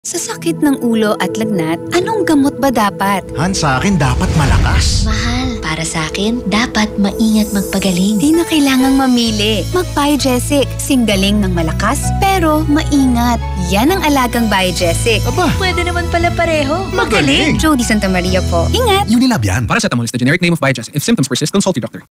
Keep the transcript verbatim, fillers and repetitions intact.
Sa sakit ng ulo at lagnat, anong gamot ba dapat? Han, sa akin dapat malakas. Mahal, para sa akin, dapat maingat magpagaling. Di na kailangang mamili. Mag-Biogesic. Singgaling ng malakas, pero maingat. Yan ang alagang Biogesic. Aba, Pwede naman pala pareho. magaling! Jodi Santa Maria po. Ingat! Unilab yan. Paracetamol is the generic name of Biogesic. If symptoms persist, consult your doctor.